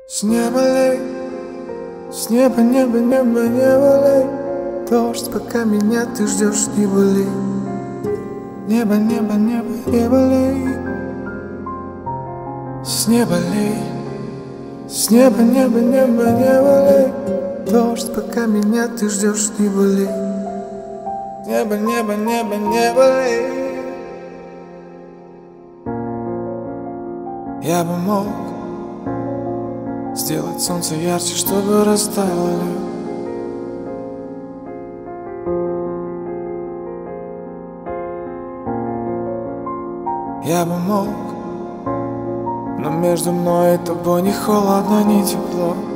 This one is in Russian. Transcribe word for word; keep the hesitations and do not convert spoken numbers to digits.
С неба лей, с неба, неба, неба, неба лей. Дождь, пока меня ты ждешь, не болей. Небо, небо, небо, небо лей. С неба лей, с неба, неба, неба, неба лей. Дождь, пока меня ты ждешь, не болей. Небо, небо, небо, небо лей. Я бы мог сделать солнце ярче, чтобы растаяло лед. Я бы мог, но между мной и тобой ни холодно, ни тепло.